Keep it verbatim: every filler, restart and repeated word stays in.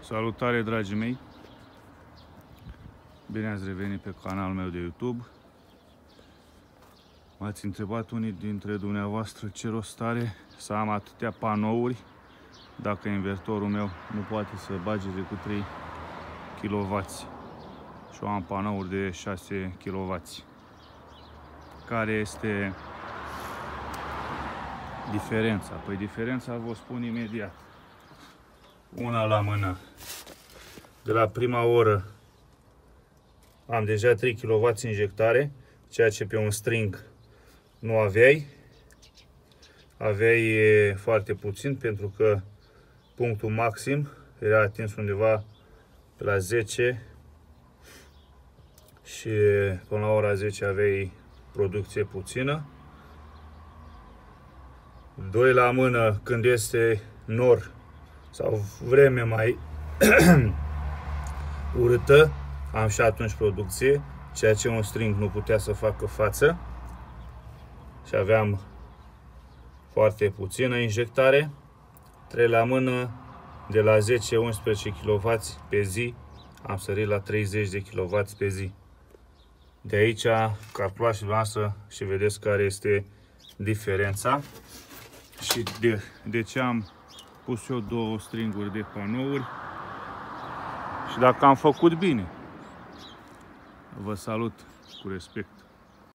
Salutare, dragii mei! Bine ați revenit pe canalul meu de YouTube. M-ați întrebat unii dintre dumneavoastră ce rost are să am atâtea panouri dacă invertorul meu nu poate să bage decât trei kilowați și eu am panouri de șase kilowați. Care este diferența? Păi diferența vă spun imediat. Una la mână. De la prima oră am deja trei kilowați injectare, ceea ce pe un string nu aveai. Aveai foarte puțin, pentru că punctul maxim era atins undeva pe la zece și până la ora zece aveai producție puțină. Doi la mână, când este nor sau vreme mai urâtă, am și atunci producție, ceea ce un string nu putea să facă față și aveam foarte puțină injectare. Trei la mână, de la zece unsprezece kilowați pe zi am sărit la treizeci de kilowați pe zi. De aici calculați și noastră și vedeți care este diferența și de, de ce am pus eu două stringuri de panouri și dacă am făcut bine. Vă salut cu respect.